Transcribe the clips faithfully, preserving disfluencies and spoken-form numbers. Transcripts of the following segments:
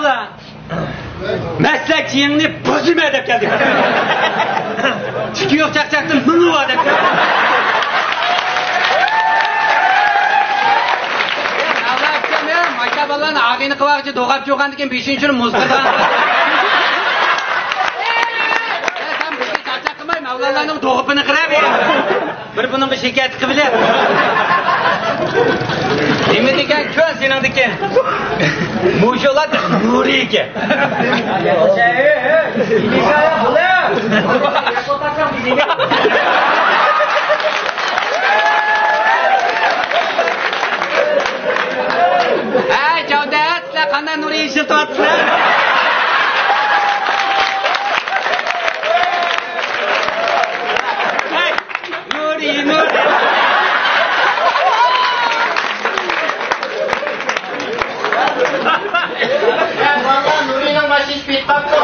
valla. Meslekçiyini bozulma edip geldik. Çıkıyor çakçaktın bunu var edip geldik. Allah etken ya. Maşa ballan ağını kıvakçı doğap çoğan diken beşinci şunu muzgıdan. Sen bir şey çakçak kımayım. Avlallarının doğupunu kırar ya. Bir bunun bir şikayeti kıbilir. Nima degan ko'n sening degan. Musholar nuri ekan. Ay, Javdat, sizlar qanday nuri ishlatyapsizlar? Hey, nuri, nuri. Vallahi Nuri'nin başı hiç bitmekte.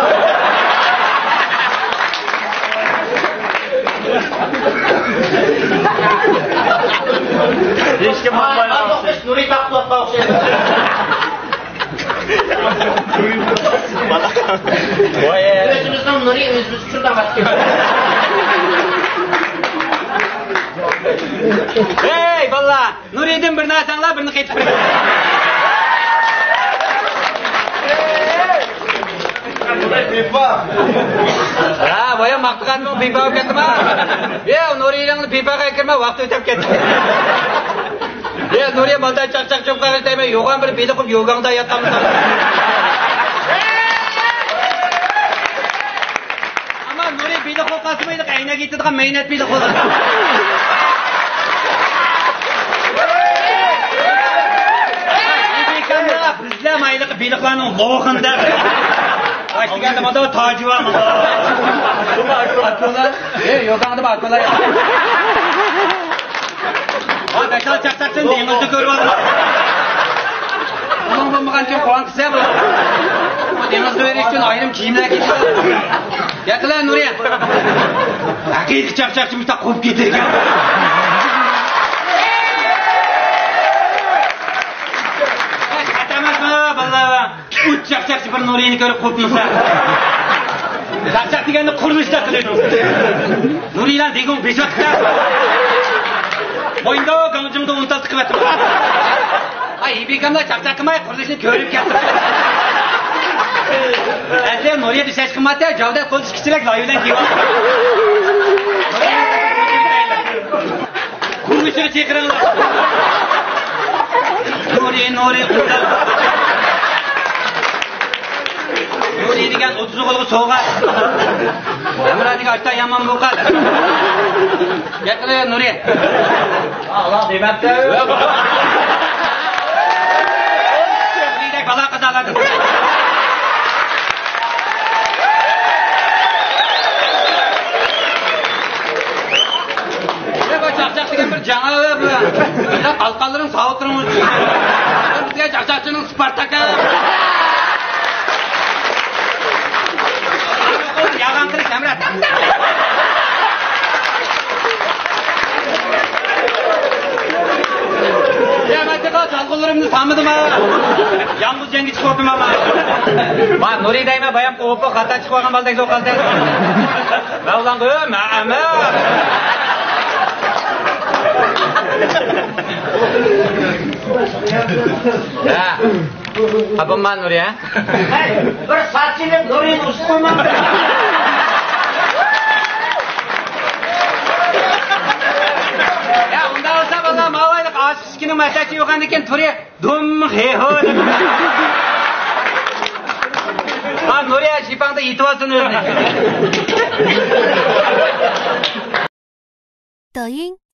Hiç kim bakmayın. Nuri bakmak bakıyor. Özümüzden Nuri özümüz şuradan bakıyor. Hey valla Nuri'den birini asanlar birini qaytib bırak. Ha, boya maqtaqan mı pipa olib ketdimi? Ya Nuri'ning pipaga kirma vaqt o'tib ketdi. Ya Nuri malda chaqchaq cho'p qarash demay, yo'g'on bir beli qilib yo'g'onda yotganmiz. Ama Nuri beli qilib qasmaydi, qayna ketadigan mehnat beli qildi. Bizlar mayli beliqlarning lo'g'inda. Başlıkanda mada tacı var mı? Akıllar. Hey, yoğandı bak akıllar. Ha, beşal çakçaksın denizde görüyorum. Onun bulmadan kim kovan kısa bu? Denizde veriş için ayrım kiyimler gidiyor. Yakılar Nuriye. Hakiki çakçakçı müstah kovup getirken. Vallahi uç çakçakçı bir Nuriye'ni görüp kopmasa. Çakçak degende kuruluşta kılıyordum. Nuriye'den degun beş vakitler. Boyunda gamcımda unutaz kıvettim. Ay bekamda çakçak kımay kuruluşunu görüp yaptım. Əzler Nuriye düşeş kımmatı ya Javdat konuş kişilik layıvlen diyor. Kuruluşunu çekirinler. Nuriye Nuriye unutaz. Nuri degan o'ttiz o'g'ilga sovg'a. Hemra degan ochdan yomon bo'lgan. Gapira Nuri. Allah demabdi. Nuriydek balo qazaladi. Bu chaqchaq degan bir janobi bu. Bizlar qalqonlaring savotirimiz. Bizga chaqchaqchining Spartaka. Yalan kırık Hemra. Ya ben de kaç alkollarımını sanmadım ha. Yalnız cengi çıkarttım ama. Bak Nuri dayıma bayan kovup hata çıkargan baldak zor kaldı. Ben ulan koyuyorum ama. Ya. Apam ben Nuri ha? Hey, bir saçını Nuri'nin üstü koymam. Ya unda olsa valla mavaylık aşık şikinin mesleki yokan diken Nuri dum heho. Ha Nuri'ye şipanda yitip alsın özüne. 抖音